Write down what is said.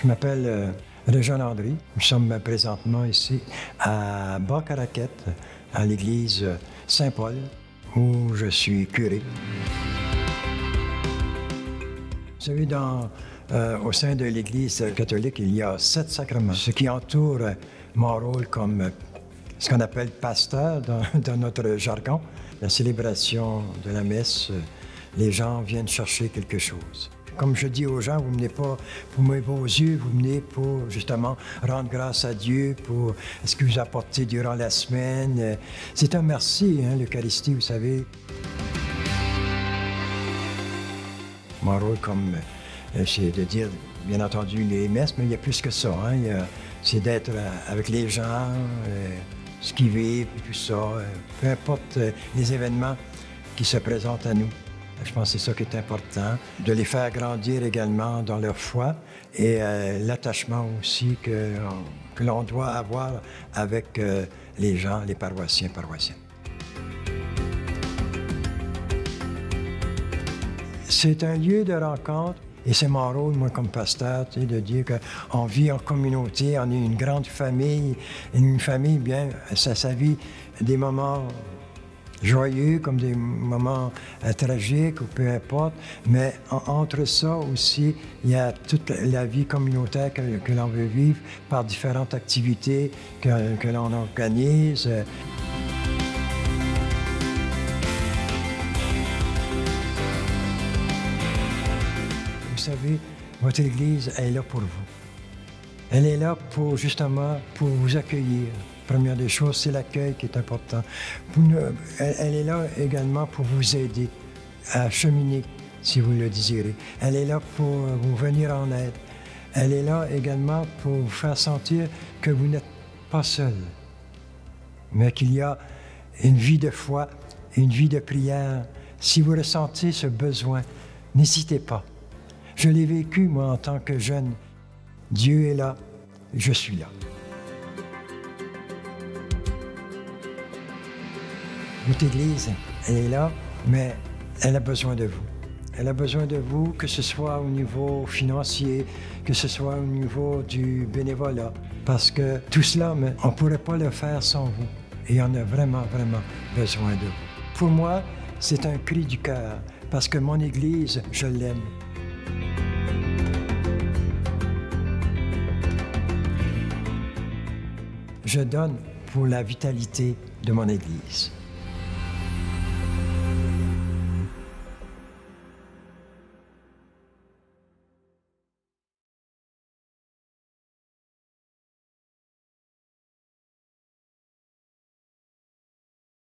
Je m'appelle Régent Landry. Nous sommes présentement ici à Bas-Caraquette, à l'église Saint-Paul, où je suis curé. Vous savez, au sein de l'Église catholique, il y a 7 sacrements, ce qui entoure mon rôle comme ce qu'on appelle pasteur dans notre jargon. La célébration de la messe, les gens viennent chercher quelque chose. Comme je dis aux gens, vous ne venez pas pour mouiller vos yeux, vous venez pour justement rendre grâce à Dieu pour ce que vous apportez durant la semaine. C'est un merci, l'Eucharistie, vous savez. Mon rôle c'est de dire, bien entendu, les messes, mais il y a plus que ça. C'est d'être avec les gens, ce qu'ils vivent, tout ça. Peu importe les événements qui se présentent à nous. Je pense que c'est ça qui est important, de les faire grandir également dans leur foi et l'attachement aussi que l'on doit avoir avec les gens, les paroissiens, paroissiennes. C'est un lieu de rencontre et c'est mon rôle, moi, comme pasteur, de dire qu'on vit en communauté, on est une grande famille. Une famille, bien, ça vit des moments joyeux comme des moments tragiques ou peu importe, mais entre ça aussi, il y a toute la vie communautaire que l'on veut vivre par différentes activités que l'on organise. Vous savez, votre Église est là pour vous. Elle est là justement pour vous accueillir. Première des choses, c'est l'accueil qui est important. Elle est là également pour vous aider à cheminer, si vous le désirez. Elle est là pour vous venir en aide. Elle est là également pour vous faire sentir que vous n'êtes pas seul, mais qu'il y a une vie de foi, une vie de prière. Si vous ressentez ce besoin, n'hésitez pas. Je l'ai vécu, moi, en tant que jeune. Dieu est là, je suis là. Votre Église, elle est là, mais elle a besoin de vous. Elle a besoin de vous, que ce soit au niveau financier, que ce soit au niveau du bénévolat, parce que tout cela, on ne pourrait pas le faire sans vous. Et on a vraiment, vraiment besoin de vous. Pour moi, c'est un cri du cœur, parce que mon Église, je l'aime. Je donne pour la vitalité de mon Église.